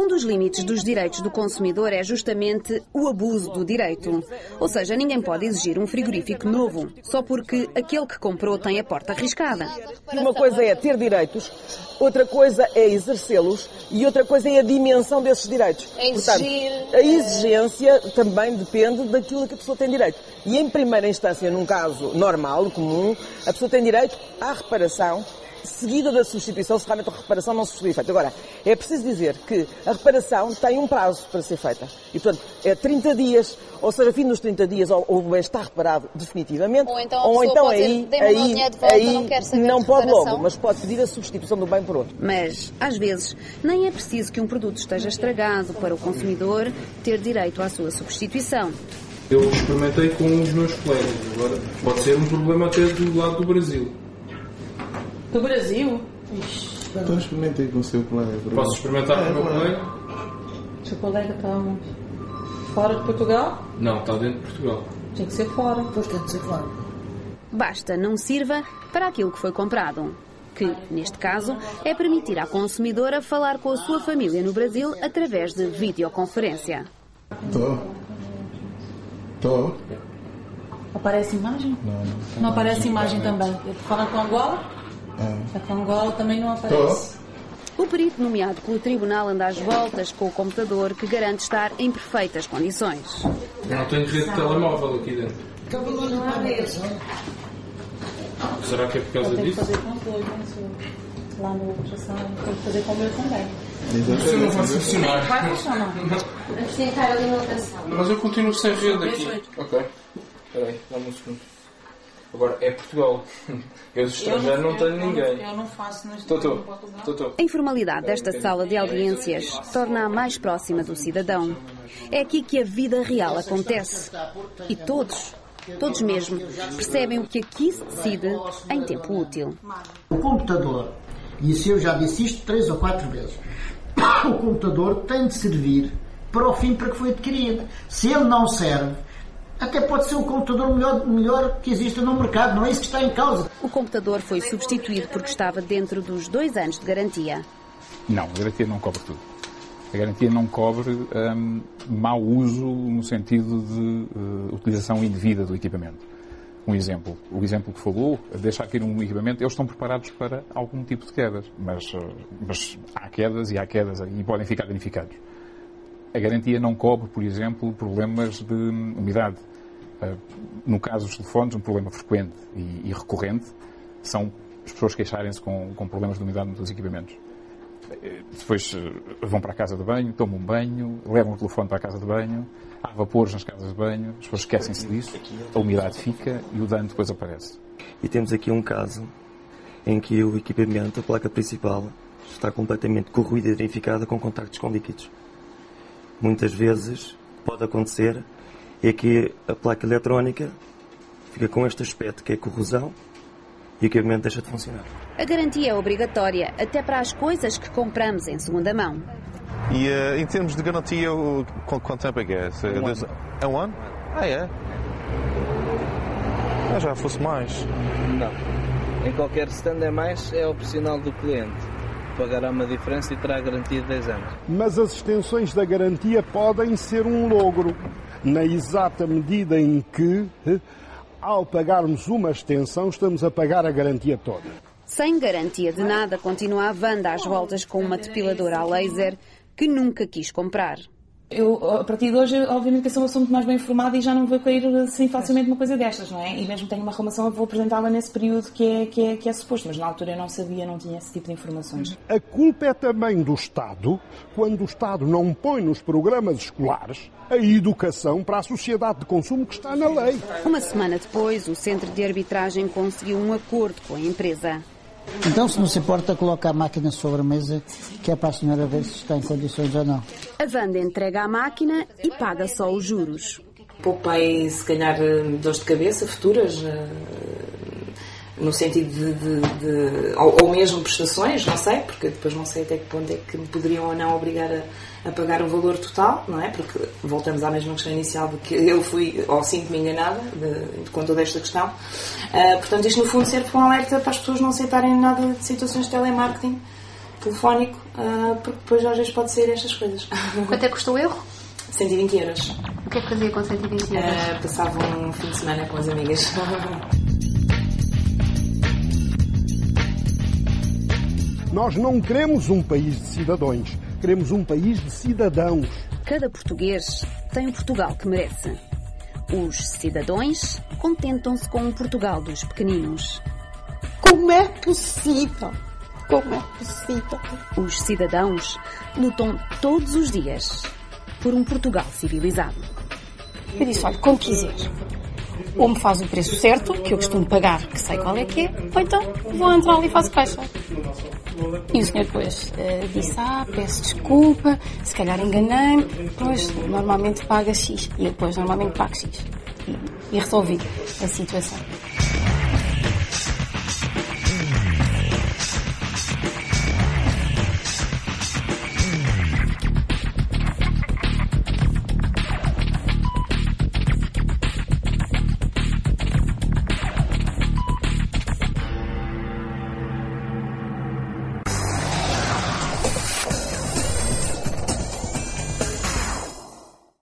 dos limites dos direitos do consumidor é justamente o abuso do direito. Ou seja, ninguém pode exigir um frigorífico novo só porque aquele que comprou tem a porta arriscada. Uma coisa é ter direitos, outra coisa é exercê-los e outra coisa é a dimensão desses direitos. Portanto, a exigência também depende daquilo que a pessoa tem direito. E em primeira instância, num caso normal, comum, a pessoa tem direito à reparação, seguida da substituição, se realmente a reparação não se foi feita. Agora, é preciso dizer que a reparação tem um prazo para ser feita. E, portanto, é 30 dias, ou seja, fim dos 30 dias, ou o bem está reparado definitivamente, ou então aí não pode logo, mas pode pedir a substituição do bem por outro. Mas, às vezes, nem é preciso que um produto esteja estragado para o consumidor ter direito à sua substituição. Eu experimentei com os meus colegas, agora pode ser um problema até do lado do Brasil. Do Brasil? Então experimentei com o seu colega. Posso experimentar com o meu colega? O seu colega está fora de Portugal? Não, está dentro de Portugal. Tem que ser fora. Pois tem que ser fora. Basta não sirva para aquilo que foi comprado. Que, neste caso, é permitir à consumidora falar com a sua família no Brasil através de videoconferência. Estou. Aparece imagem? Não aparece imagem também. Fala com Angola? A com Angola também não aparece. O perito nomeado pelo tribunal anda às voltas com o computador que garante estar em perfeitas condições. Não tenho rede de telemóvel aqui dentro. Será que é por causa disso? Tem que fazer com os dois, lá no ultrassom, tem que fazer com o meu também. Isso não vai funcionar. Vai funcionar. Mas eu continuo sem rede aqui. Ok. Espera aí, dá-me um segundo. Agora, é Portugal. Eu de estrangeiro não tenho ninguém. Eu não faço neste Tô. A informalidade desta sala de audiências torna-a mais próxima do cidadão. É aqui que a vida real acontece. E todos mesmo, percebem o que aqui se decide em tempo útil. O computador, e isso eu já disse isto 3 ou 4 vezes, o computador tem de servir para o fim para que foi adquirido. Se ele não serve, até pode ser o computador melhor que existe no mercado, não é isso que está em causa. O computador foi substituído porque estava dentro dos 2 anos de garantia. Não, a garantia não cobre tudo. A garantia não cobre mau uso no sentido de utilização indevida do equipamento. Um exemplo, o exemplo que falou, deixar cair um equipamento, eles estão preparados para algum tipo de quedas, mas há quedas e podem ficar danificados. A garantia não cobre, por exemplo, problemas de umidade. No caso dos telefones, um problema frequente e recorrente são as pessoas queixarem-se com problemas de umidade nos equipamentos. Depois vão para a casa de banho, tomam um banho, levam o telefone para a casa de banho, há vapores nas casas de banho, as pessoas esquecem-se disso, a umidade fica e o dano depois aparece. E temos aqui um caso em que o equipamento, a placa principal, está completamente corroída e danificada com contactos com líquidos. Muitas vezes pode acontecer é que a placa eletrónica fica com este aspecto que é corrosão e o equipamento deixa de funcionar. A garantia é obrigatória até para as coisas que compramos em segunda mão. E em termos de garantia, quanto tempo é que é? É um ano? É? Já fosse mais. Não. Em qualquer stand é mais, é opcional do cliente. Pagará uma diferença e terá a garantia de 10 anos. Mas as extensões da garantia podem ser um logro, na exata medida em que, ao pagarmos uma extensão, estamos a pagar a garantia toda. Sem garantia de nada, continua a Wanda às voltas com uma depiladora a laser que nunca quis comprar. Eu, a partir de hoje, obviamente que sou uma pessoa muito mais bem informada e já não vou cair assim facilmente uma coisa destas, não é? E mesmo que tenha uma reclamação, eu vou apresentá-la nesse período que é suposto. Mas na altura eu não sabia, não tinha esse tipo de informações. A culpa é também do Estado, quando o Estado não põe nos programas escolares a educação para a sociedade de consumo que está na lei. Uma semana depois, o Centro de Arbitragem conseguiu um acordo com a empresa. Então, se não se importa, coloca a máquina sobre a mesa, que é para a senhora ver se está em condições ou não. A Wanda entrega a máquina e paga só os juros. Poupei, se calhar, dores de cabeça futuras, no sentido ou mesmo prestações, não sei, porque depois não sei até que ponto é que me poderiam ou não obrigar a pagar o valor total, não é? Porque voltamos à mesma questão inicial de que eu fui, ou sinto-me enganada com toda esta questão. Portanto, isto no fundo serve para um alerta para as pessoas não aceitarem nada de situações de telemarketing telefónico, porque depois às vezes pode sair estas coisas. Quanto é que custou o erro? 120 euros. O que é que fazia com 120 euros? Passava um fim de semana com as amigas. Nós não queremos um país de cidadãos, queremos um país de cidadãos. Cada português tem o Portugal que merece. Os cidadãos contentam-se com o Portugal dos pequeninos. Como é possível? Como é possível? Os cidadãos lutam todos os dias por um Portugal civilizado. Eu disse, olha, como quiser. Ou me faz o preço certo, que eu costumo pagar, que sei qual é que é, ou então vou entrar ali e faço caixa. E o senhor depois disse, peço desculpa, se calhar enganei-me, pois normalmente paga X. E eu depois normalmente pago X. E resolvi a situação.